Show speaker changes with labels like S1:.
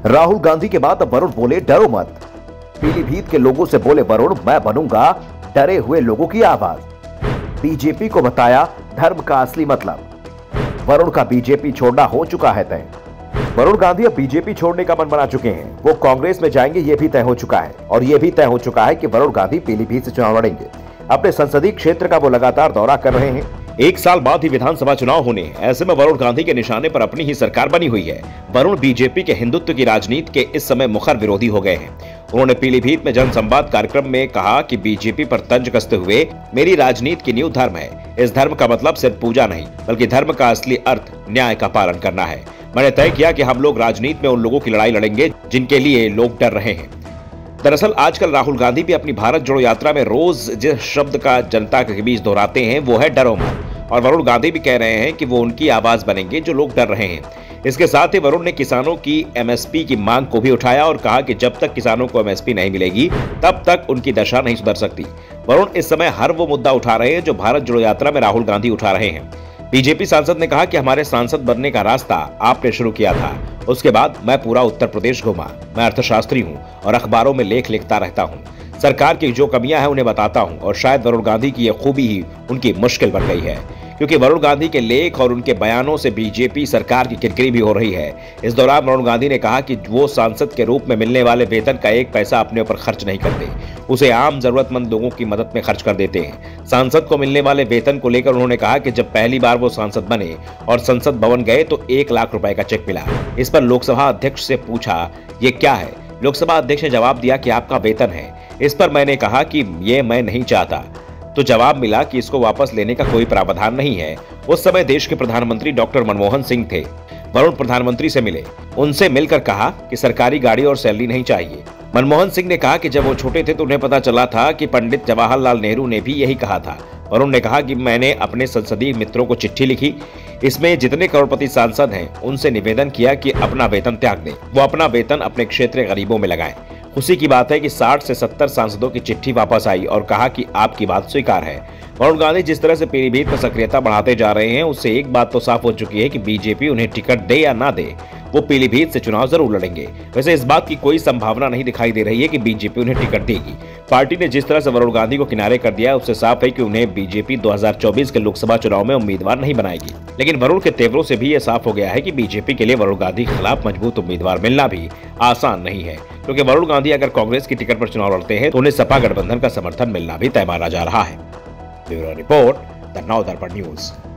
S1: राहुल गांधी के बाद अब वरुण बोले डरो मत। पीलीभीत के लोगों से बोले वरुण, मैं बनूंगा डरे हुए लोगों की आवाज। बीजेपी को बताया धर्म का असली मतलब। वरुण का बीजेपी छोड़ना हो चुका है तय। वरुण गांधी अब बीजेपी छोड़ने का मन बना चुके हैं। वो कांग्रेस में जाएंगे ये भी तय हो चुका है और ये भी तय हो चुका है कि वरुण गांधी पीलीभीत से चुनाव लड़ेंगे। अपने संसदीय क्षेत्र का वो लगातार दौरा कर रहे हैं। एक साल बाद ही विधानसभा चुनाव होने, ऐसे में वरुण गांधी के निशाने पर अपनी ही सरकार बनी हुई है। वरुण बीजेपी के हिंदुत्व की राजनीति के इस समय मुखर विरोधी हो गए हैं। उन्होंने पीलीभीत में जनसंवाद कार्यक्रम में कहा कि बीजेपी पर तंज कसते हुए, मेरी राजनीति की नींव धर्म है। इस धर्म का मतलब सिर्फ पूजा नहीं, बल्कि धर्म का असली अर्थ न्याय का पालन करना है। मैंने तय किया कि हम लोग राजनीति में उन लोगों की लड़ाई लड़ेंगे जिनके लिए लोग डर रहे हैं। दरअसल आजकल राहुल गांधी भी अपनी भारत जोड़ो यात्रा में रोज जिस शब्द का जनता के बीच दोहराते हैं वो है डरो मत। और वरुण गांधी भी कह रहे हैं कि वो उनकी आवाज बनेंगे जो लोग डर रहे हैं। इसके साथ ही वरुण ने किसानों की एमएसपी की मांग को भी उठाया और कहा कि जब तक किसानों को एमएसपी नहीं मिलेगी तब तक उनकी दशा नहीं सुधर सकती। वरुण इस समय हर वो मुद्दा उठा रहे हैं जो भारत जोड़ो यात्रा में राहुल गांधी उठा रहे हैं। बीजेपी सांसद ने कहा कि हमारे सांसद बनने का रास्ता आपने शुरू किया था, उसके बाद मैं पूरा उत्तर प्रदेश घूमा। मैं अर्थशास्त्री हूं और अखबारों में लेख लिखता रहता हूं। सरकार की जो कमियां हैं उन्हें बताता हूं और शायद वरुण गांधी की यह खूबी ही उनकी मुश्किल बन गई है, क्योंकि वरुण गांधी के लेख और उनके बयानों से बीजेपी सरकार की किरकिरी भी हो रही है। इस दौरान वरुण गांधी ने कहा कि वो सांसद के रूप में मिलने वाले वेतन का एक पैसा अपने ऊपर खर्च नहीं करते, उसे आम जरूरतमंद लोगों की मदद में खर्च कर देते हैं। सांसद को मिलने वाले वेतन को लेकर उन्होंने कहा कि जब पहली बार वो सांसद बने और संसद भवन गए तो 1 लाख रुपए का चेक मिला। इस पर लोकसभा अध्यक्ष से पूछा ये क्या है। लोकसभा अध्यक्ष ने जवाब दिया कि आपका वेतन है। इस पर मैंने कहा कि ये मैं नहीं चाहता, तो जवाब मिला कि इसको वापस लेने का कोई प्रावधान नहीं है। उस समय देश के प्रधानमंत्री डॉक्टर मनमोहन सिंह थे। वरुण प्रधानमंत्री से मिले, उनसे मिलकर कहा कि सरकारी गाड़ी और सैलरी नहीं चाहिए। मनमोहन सिंह ने कहा कि जब वो छोटे थे तो उन्हें पता चला था कि पंडित जवाहरलाल नेहरू ने भी यही कहा था। वरुण ने कहा कि मैंने अपने संसदीय मित्रों को चिट्ठी लिखी, इसमें जितने करोड़पति सांसद हैं उनसे निवेदन किया कि अपना वेतन त्याग दें, वो अपना वेतन अपने क्षेत्र गरीबों में लगाएं। खुशी की बात है कि 60 से 70 सांसदों की चिट्ठी वापस आई और कहा कि आपकी बात स्वीकार है। वरुण गांधी जिस तरह से पीलीभीत में सक्रियता बढ़ाते जा रहे हैं उससे एक बात तो साफ हो चुकी है कि बीजेपी उन्हें टिकट दे या ना दे, वो पीलीभीत से चुनाव जरूर लड़ेंगे। वैसे इस बात की कोई संभावना नहीं दिखाई दे रही है कि बीजेपी उन्हें टिकट देगी। पार्टी ने जिस तरह से वरुण गांधी को किनारे कर दिया उससे साफ है कि उन्हें बीजेपी 2024 के लोकसभा चुनाव में उम्मीदवार नहीं बनाएगी। लेकिन वरुण के तेवरों से भी यह साफ हो गया है कि बीजेपी के लिए वरुण गांधी के खिलाफ मजबूत उम्मीदवार मिलना भी आसान नहीं है, क्योंकि वरुण गांधी अगर कांग्रेस की टिकट पर चुनाव लड़ते हैं तो उन्हें सपा गठबंधन का समर्थन मिलना भी तय माना जा रहा है। ब्यूरो रिपोर्ट, द नव दर्पण न्यूज।